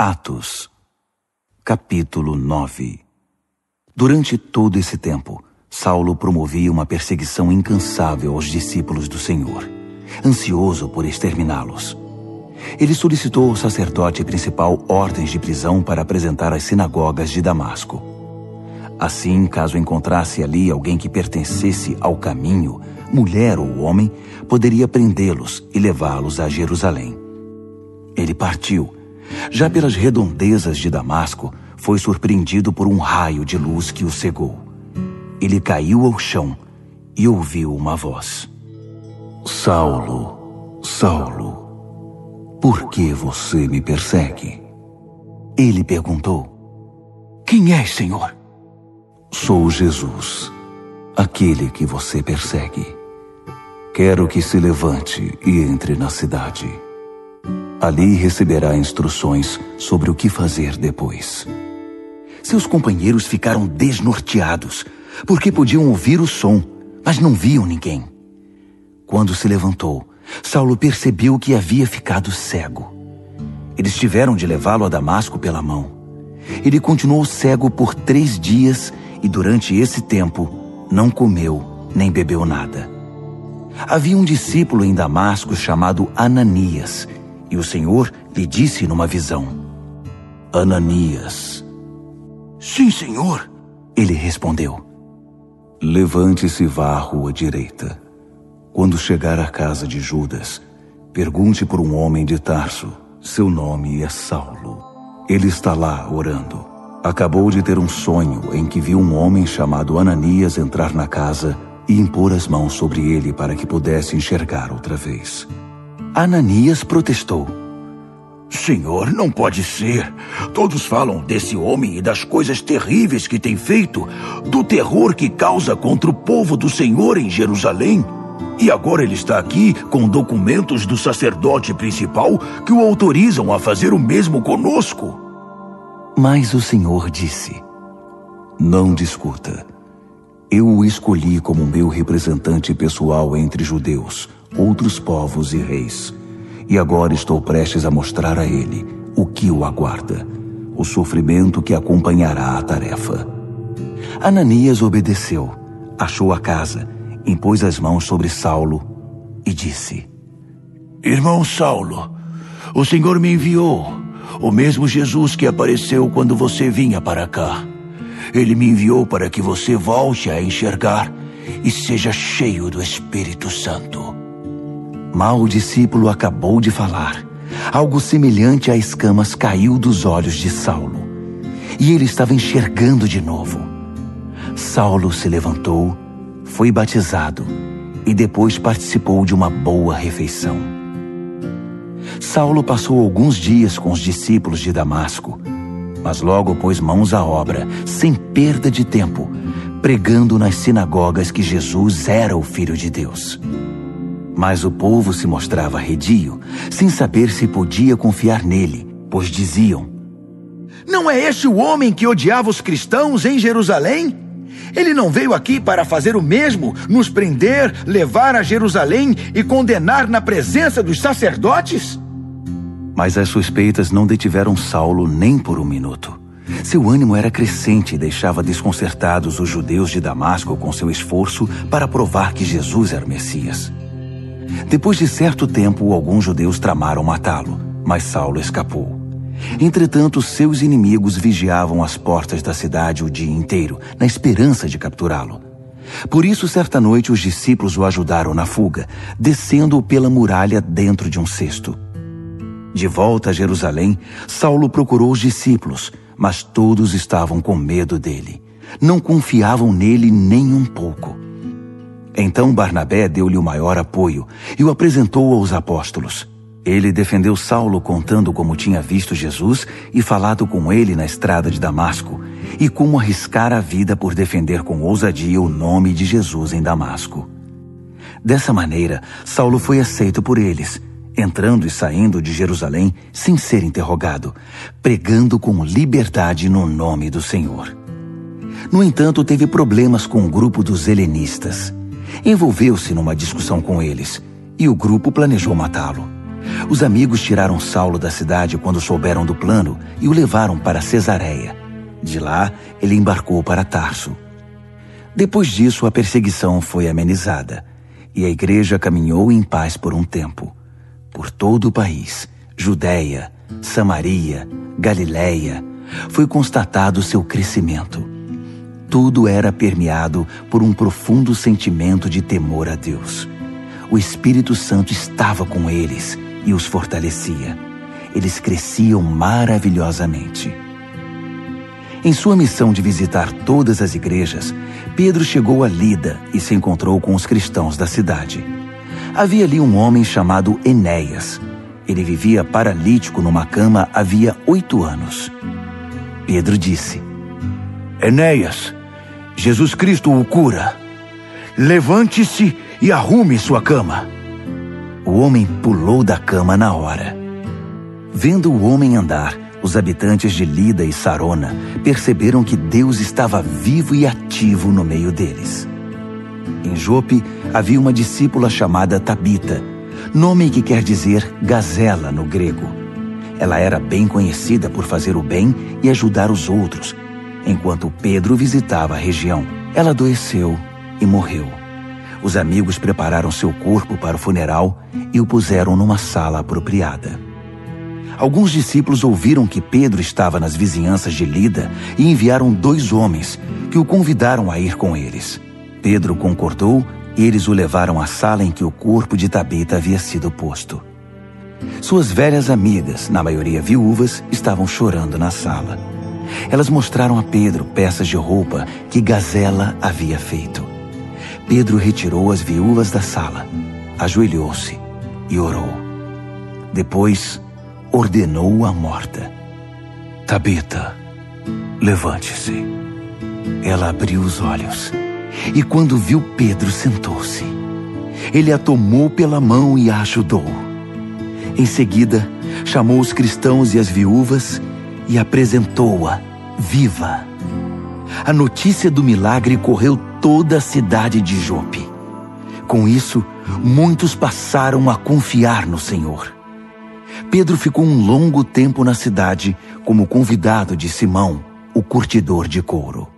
Atos, capítulo 9. Durante todo esse tempo, Saulo promovia uma perseguição incansável aos discípulos do Senhor, ansioso por exterminá-los. Ele solicitou ao sacerdote principal ordens de prisão para apresentar às sinagogas de Damasco. Assim, caso encontrasse ali alguém que pertencesse ao caminho, mulher ou homem, poderia prendê-los e levá-los a Jerusalém. Ele partiu. Já pelas redondezas de Damasco, foi surpreendido por um raio de luz que o cegou. Ele caiu ao chão e ouviu uma voz: Saulo, Saulo, por que você me persegue? Ele perguntou: Quem és, Senhor? Sou Jesus, aquele que você persegue. Quero que se levante e entre na cidade. Ali receberá instruções sobre o que fazer depois. Seus companheiros ficaram desnorteados, porque podiam ouvir o som, mas não viam ninguém. Quando se levantou, Saulo percebeu que havia ficado cego. Eles tiveram de levá-lo a Damasco pela mão. Ele continuou cego por 3 dias e durante esse tempo não comeu nem bebeu nada. Havia um discípulo em Damasco chamado Ananias, e o Senhor lhe disse numa visão: Ananias. Sim, Senhor, ele respondeu. Levante-se e vá à rua direita. Quando chegar à casa de Judas, pergunte por um homem de Tarso. Seu nome é Saulo. Ele está lá orando. Acabou de ter um sonho em que viu um homem chamado Ananias entrar na casa e impor as mãos sobre ele para que pudesse enxergar outra vez. Ananias protestou: Senhor, não pode ser. Todos falam desse homem e das coisas terríveis que tem feito, do terror que causa contra o povo do Senhor em Jerusalém. E agora ele está aqui com documentos do sacerdote principal que o autorizam a fazer o mesmo conosco. Mas o Senhor disse: Não discuta. Eu o escolhi como meu representante pessoal entre judeus, outros povos e reis. E agora estou prestes a mostrar a ele o que o aguarda, o sofrimento que acompanhará a tarefa. Ananias obedeceu, achou a casa, impôs as mãos sobre Saulo e disse: Irmão Saulo, o Senhor me enviou, o mesmo Jesus que apareceu quando você vinha para cá. Ele me enviou para que você volte a enxergar e seja cheio do Espírito Santo. Mal o discípulo acabou de falar, algo semelhante a escamas caiu dos olhos de Saulo, e ele estava enxergando de novo. Saulo se levantou, foi batizado e depois participou de uma boa refeição. Saulo passou alguns dias com os discípulos de Damasco, mas logo pôs mãos à obra, sem perda de tempo, pregando nas sinagogas que Jesus era o Filho de Deus. Mas o povo se mostrava arredio, sem saber se podia confiar nele, pois diziam: Não é este o homem que odiava os cristãos em Jerusalém? Ele não veio aqui para fazer o mesmo, nos prender, levar a Jerusalém e condenar na presença dos sacerdotes? Mas as suspeitas não detiveram Saulo nem por um minuto. Seu ânimo era crescente e deixava desconcertados os judeus de Damasco com seu esforço para provar que Jesus era o Messias. Depois de certo tempo, alguns judeus tramaram matá-lo, mas Saulo escapou. Entretanto, seus inimigos vigiavam as portas da cidade o dia inteiro, na esperança de capturá-lo. Por isso, certa noite, os discípulos o ajudaram na fuga, descendo-o pela muralha dentro de um cesto. De volta a Jerusalém, Saulo procurou os discípulos, mas todos estavam com medo dele. Não confiavam nele nem um pouco. Então Barnabé deu-lhe o maior apoio e o apresentou aos apóstolos. Ele defendeu Saulo contando como tinha visto Jesus e falado com ele na estrada de Damasco, e como arriscara a vida por defender com ousadia o nome de Jesus em Damasco. Dessa maneira, Saulo foi aceito por eles, entrando e saindo de Jerusalém sem ser interrogado, pregando com liberdade no nome do Senhor. No entanto, teve problemas com o grupo dos helenistas. Envolveu-se numa discussão com eles, e o grupo planejou matá-lo. Os amigos tiraram Saulo da cidade quando souberam do plano e o levaram para Cesareia. De lá, ele embarcou para Tarso. Depois disso, a perseguição foi amenizada e a igreja caminhou em paz por um tempo. Por todo o país, Judéia, Samaria, Galiléia, foi constatado seu crescimento. Tudo era permeado por um profundo sentimento de temor a Deus. O Espírito Santo estava com eles e os fortalecia. Eles cresciam maravilhosamente. Em sua missão de visitar todas as igrejas, Pedro chegou a Lida e se encontrou com os cristãos da cidade. Havia ali um homem chamado Enéas. Ele vivia paralítico numa cama havia 8 anos. Pedro disse: Enéas, Jesus Cristo o cura. Levante-se e arrume sua cama. O homem pulou da cama na hora. Vendo o homem andar, os habitantes de Lida e Sarona perceberam que Deus estava vivo e ativo no meio deles. Em Jope havia uma discípula chamada Tabita, nome que quer dizer gazela no grego. Ela era bem conhecida por fazer o bem e ajudar os outros. Enquanto Pedro visitava a região, ela adoeceu e morreu. Os amigos prepararam seu corpo para o funeral e o puseram numa sala apropriada. Alguns discípulos ouviram que Pedro estava nas vizinhanças de Lida e enviaram 2 homens que o convidaram a ir com eles. Pedro concordou e eles o levaram à sala em que o corpo de Tabita havia sido posto. Suas velhas amigas, na maioria viúvas, estavam chorando na sala. Elas mostraram a Pedro peças de roupa que Gazela havia feito. Pedro retirou as viúvas da sala, ajoelhou-se e orou. Depois, ordenou à morta: Tabita, levante-se. Ela abriu os olhos e quando viu Pedro, sentou-se. Ele a tomou pela mão e a ajudou. Em seguida, chamou os cristãos e as viúvas e apresentou-a viva. A notícia do milagre correu toda a cidade de Jope. Com isso, muitos passaram a confiar no Senhor. Pedro ficou um longo tempo na cidade como convidado de Simão, o curtidor de couro.